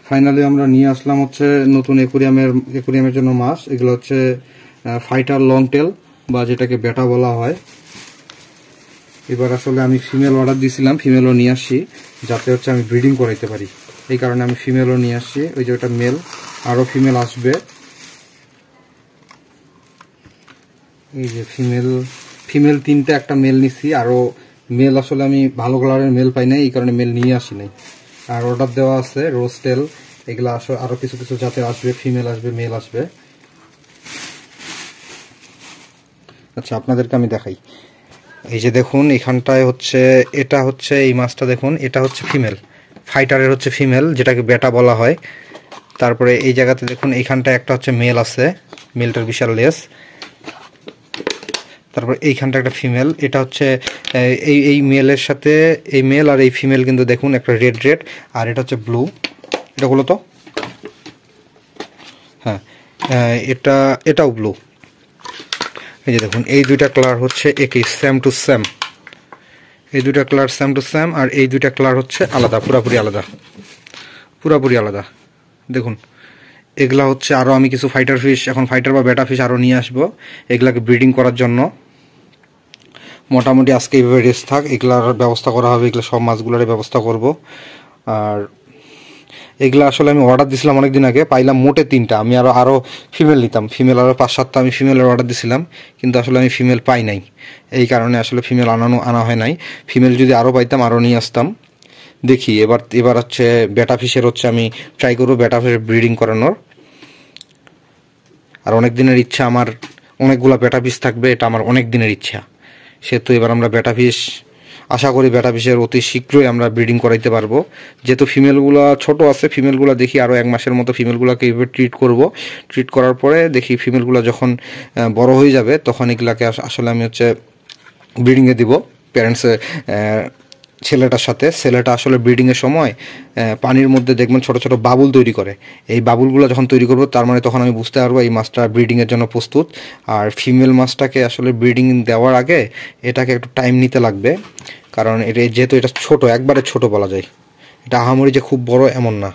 Finally আমরা নিয়ে আসলাম হচ্ছে নতুন একুরিয়ামের জন্য মাছ। এগুলো হচ্ছে ফাইটার লং টেল বা যেটাকে বেটা বলা হয়। এবার আসলে আমি ফিমেল অর্ডার দিয়েছিলাম, ফিমেলও নিয়ে আসছি যাতে হচ্ছে আমি ব্রিডিং করাইতে পারি। এই কারণে আমি ফিমেলও নিয়ে আসছি। ওই যে ওটা মেল, আরও ফিমেল আসবে। এই যে ফিমেল তিনটে, একটা মেল নিছি। আরও মেল আসলে আমি ভালো কালারের মেল পাই নাই, এই কারণে মেল নিয়ে আসি নাই। আর অর্ডার দেওয়া আছে রোস্টেল, এগুলো আসলে আরও কিছু কিছু জাতের আসবে, ফিমেল আসবে, মেল আসবে। আচ্ছা, আপনাদেরকে আমি দেখাই। এই যে দেখুন, এখানটায় হচ্ছে, এটা হচ্ছে এই মাছটা দেখুন, এটা হচ্ছে ফিমেল, ফাইটারের হচ্ছে ফিমেল, যেটাকে বেটা বলা হয়। তারপরে এই জায়গাতে দেখুন, এইখানটায় একটা হচ্ছে মেল আছে, মেলটার বিশাল লেস। তারপর এইখানটা একটা ফিমেল, এটা হচ্ছে এই মেলের সাথে এই মেল আর এই ফিমেল কিন্তু দেখুন একটা রেড, আর এটা হচ্ছে ব্লু। এটা হলো তো, হ্যাঁ, এটাও ব্লু। এই যে দেখুন, এই দুইটা কালার হচ্ছে একই, সেম টু সেম। এই দুইটা কালার সেম টু সেম, আর এই দুইটা কালার হচ্ছে আলাদা, পুরাপুরি আলাদা। দেখুন, এগুলা হচ্ছে আরও আমি কিছু ফাইটার ফিশ, এখন ফাইটার বা বেটা ফিশ আরও নিয়ে আসবো এগুলাকে ব্রিডিং করার জন্য। মোটামুটি আজকে এইভাবে রেস্ট থাক, এগুলার ব্যবস্থা করা হবে, এগুলো সব মাছগুলোর ব্যবস্থা করব। আর এগুলো আসলে আমি অর্ডার দিয়েছিলাম অনেকদিন আগে, পাইলাম মোটে 3টা। আমি আরও ফিমেল নিতাম, ফিমেল আরও 5-7টা আমি ফিমেলের অর্ডার দিয়েছিলাম, কিন্তু আসলে আমি ফিমেল পাই নাই। এই কারণে আসলে ফিমেল আনা হয় নাই। ফিমেল যদি আরও পাইতাম আরও নিয়ে আসতাম। দেখি এবার হচ্ছে বেটা ফিশের হচ্ছে আমি ট্রাই করবো বেটা ফিশের ব্রিডিং করানোর। আর অনেক দিনের ইচ্ছা আমার, অনেকগুলো বেটা ফিশ থাকবে, এটা আমার অনেক দিনের ইচ্ছা। সেহেতু এবার আমরা বেটা ফিশ, আশা করি বেটা ফিশের অতি শীঘ্রই আমরা ব্রিডিং করাইতে পারবো। যেহেতু ফিমেলগুলো ছোট আছে, ফিমেলগুলো দেখি আরও 1 মাসের মতো ফিমেলগুলোকে এইভাবে ট্রিট করার পরে দেখি ফিমেলগুলো যখন বড় হয়ে যাবে, তখন এগুলাকে আসলে আমি হচ্ছে ব্রিডিংয়ে দিব প্যারেন্টসে, ছেলেটার সাথে। ছেলেটা আসলে ব্রিডিংয়ের সময় পানির মধ্যে দেখবেন ছোট ছোট বাবুল তৈরি করে। এই বাবুলগুলো যখন তৈরি করবো, তার মানে তখন আমি বুঝতে পারবো এই মাছটা ব্রিডিংয়ের জন্য প্রস্তুত। আর ফিমেল মাছটাকে আসলে ব্রিডিং দেওয়ার আগে এটাকে একটু টাইম নিতে লাগবে, কারণ যেহেতু এটা ছোট, একবারে ছোট বলা যায়। এটা আহামরি যে খুব বড় এমন না,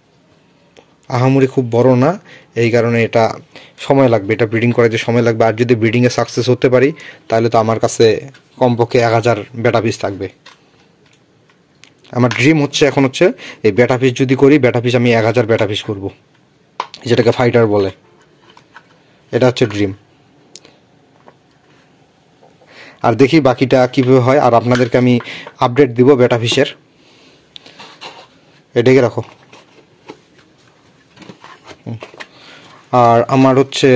এই কারণে এটা সময় লাগবে, এটা ব্রিডিং করাতে সময় লাগবে। আর যদি ব্রিডিংয়ে সাকসেস হতে পারি, তাহলে তো আমার কাছে কমপক্ষে 1000 বেটা পিস থাকবে। আমার ড্রিম হচ্ছে এখন হচ্ছে এই বেটা পিস যদি করি, বেটা পিস আমি 1000 বেটা পিস করবো, যেটাকে ফাইটার বলে। এটা হচ্ছে ড্রিম। আর দেখি বাকিটা কীভাবে হয়, আর আপনাদেরকে আমি আপডেট দিব বেটা ফিশের। এটাকে রাখো। আর আমার হচ্ছে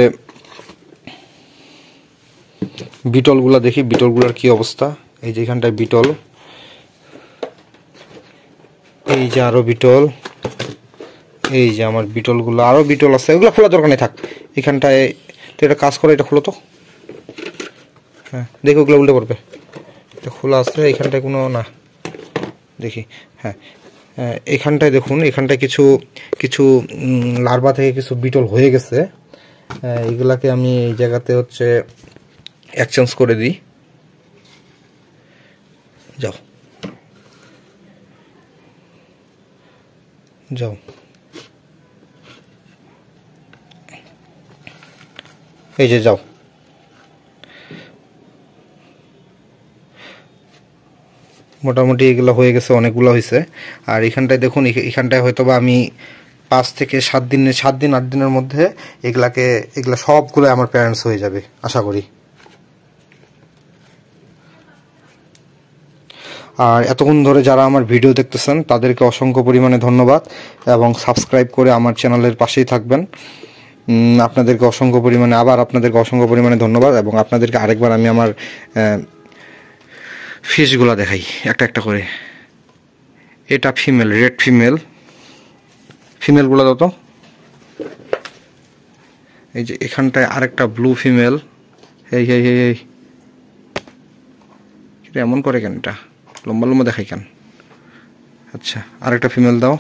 বিটলগুলা দেখি, বিটলগুলার কি অবস্থা। এই যে এখানটায় বিটল, এই যে আরও বিটল, এই যে আমার বিটলগুলো, আরও বিটল আছে। এগুলো খোলা দরকার নেই, থাক এখানটায়। তো এটা কাজ করে, এটা খোলো তো, হ্যাঁ দেখি, ওগুলো উল্টে পড়বে। এটা খোলা আছে, এখানটায় কোনো না, দেখি, হ্যাঁ এখানটায় দেখুন, এখানটায় কিছু কিছু লার্ভা থেকে কিছু বিটল হয়ে গেছে। এগুলাকে আমি এই জায়গাতে হচ্ছে এক্সচেঞ্জ করে দিই। যাও, এই যে যাও। মোটামুটি এগুলো হয়ে গেছে, অনেকগুলো হয়েছে। আর এখানটায় দেখুন, এখানটায় হয়তো বা আমি 5 থেকে 7 8 দিনের মধ্যে এগুলা সবগুলো আমার প্যারেন্টস হয়ে যাবে আশা করি। আর এতক্ষণ ধরে যারা আমার ভিডিও দেখতেছেন, তাদেরকে অসংখ্য পরিমাণে ধন্যবাদ, এবং সাবস্ক্রাইব করে আমার চ্যানেলের পাশেই থাকবেন। আপনাদেরকে অসংখ্য পরিমাণে ধন্যবাদ। এবং আপনাদেরকে আরেকবার আমি আমার ফিশগুলো দেখাই একটা একটা করে। এটা ফিমেল, রেড ফিমেলগুলো দাও তো। এই যে এখানটায় আরেকটা ব্লু ফিমেল। এই এমন করে কেন, এটা লম্বা লম্বা দেখাই কেন? আচ্ছা, আরেকটা ফিমেল দাও।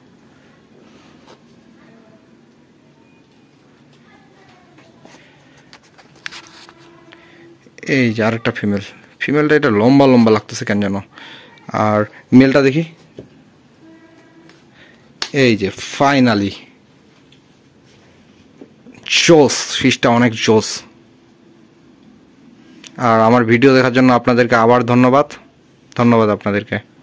এই যে আরেকটা ফিমেলটা এটা লম্বা লম্বা লাগতেছে কেন যেন। আর মেলটা দেখি, এই যে ফাইনালি জোস, ফিশটা অনেক জোস। আর আমার ভিডিও দেখার জন্য আপনাদেরকে আবার ধন্যবাদ আপনাদেরকে।